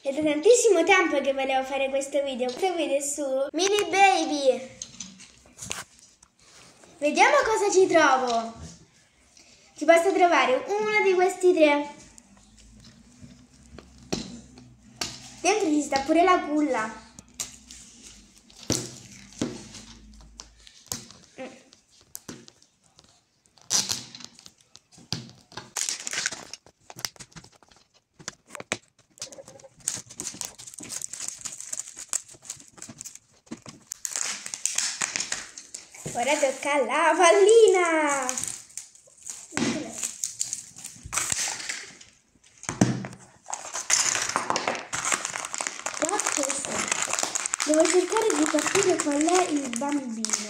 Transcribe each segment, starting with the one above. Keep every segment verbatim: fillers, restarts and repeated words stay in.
È da tantissimo tempo che volevo fare questo video. Questo video è su Mini Baby. Vediamo cosa ci trovo. Ci posso trovare uno di questi tre. Dentro ci sta pure la culla. Ora tocca alla pallina! Devo cercare di capire qual è il bambino.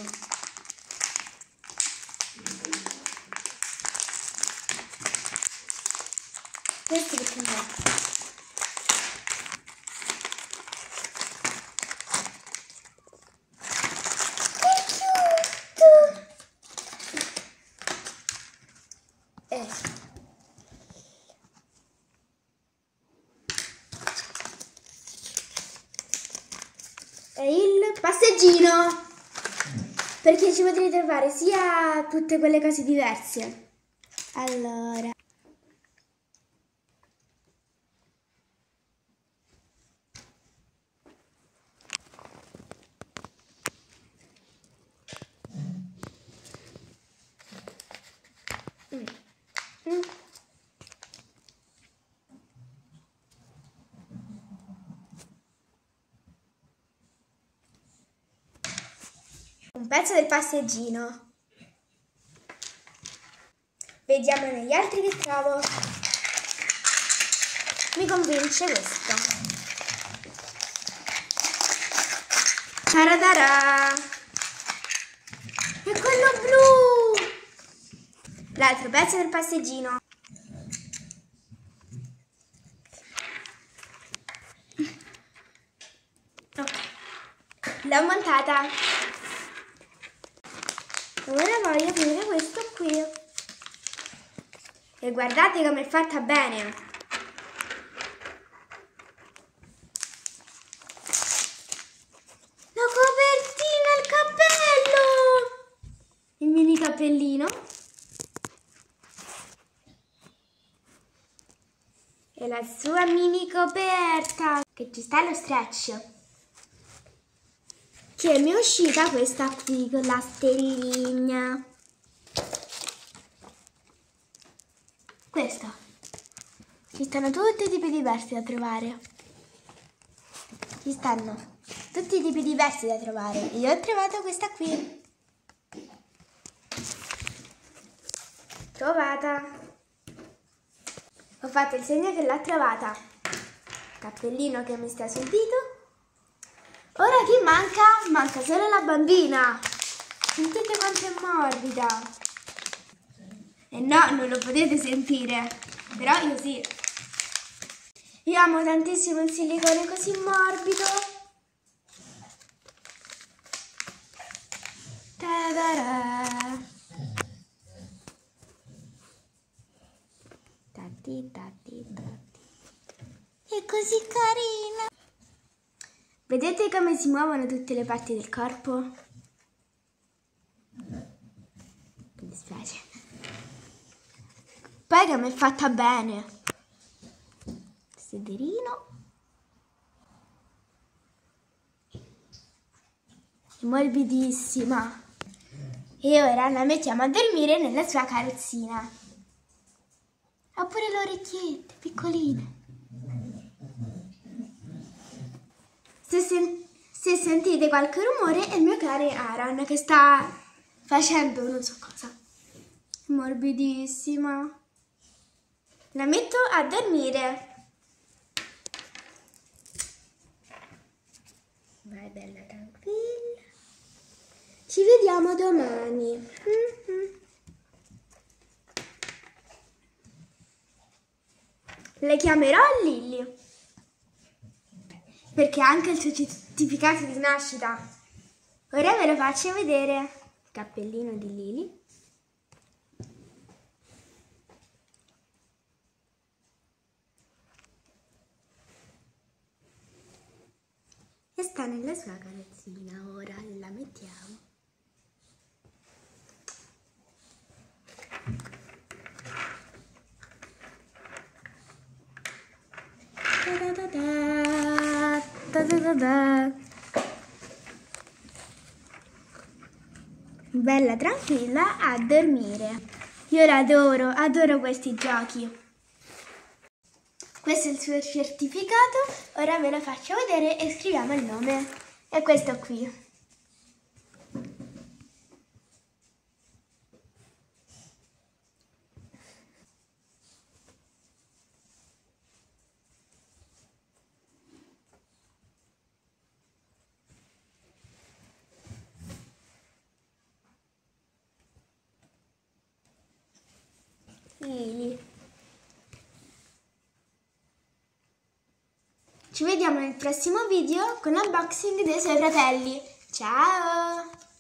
Questo perché no? È il passeggino, perché ci potrete trovare sia tutte quelle cose diverse. Allora, mm. Mm. Un pezzo del passeggino. Vediamo negli altri che trovo. Mi convince questo. Taradara! È quello blu! L'altro pezzo del passeggino. Ok. L'ho montata. Ora voglio aprire questo qui. E guardate come è fatta bene. La copertina, il cappello! Il mini cappellino. E la sua mini coperta. Che ci sta lo stretch. Che mi è uscita questa qui con la stellina. Questa. Ci stanno tutti i tipi diversi da trovare. Ci stanno tutti i tipi diversi da trovare. Io ho trovato questa qui. Trovata. Ho fatto il segno che l'ha trovata. Cappellino che mi sta sul dito. Ora chi manca? Manca solo la bambina. Sentite quanto è morbida. E no, non lo potete sentire. Però io sì. Io amo tantissimo il silicone così morbido. Ta-da-da. Tati, tati, tati. È così carina. Vedete come si muovono tutte le parti del corpo? Mi dispiace. Poi come è fatta bene. Sederino. È morbidissima. E ora la mettiamo a dormire nella sua carrozzina. Ha pure le orecchiette piccoline. Se, sen se sentite qualche rumore è il mio cane Aran che sta facendo non so cosa. Morbidissima. La metto a dormire. Vai bella tranquilla. Ci vediamo domani. Mm-hmm. Le chiamerò Lily. Perché ha anche il suo certificato di nascita. Ora ve lo faccio vedere. Cappellino di Lily. sta nella sua carrozzina, ora la mettiamo. Da da da da, da da da. Bella tranquilla a dormire. Io l'adoro, adoro questi giochi. Questo è il suo certificato, ora ve lo faccio vedere e scriviamo il nome. E questo qui. Lili. Ci vediamo nel prossimo video con l'unboxing dei suoi fratelli. Ciao!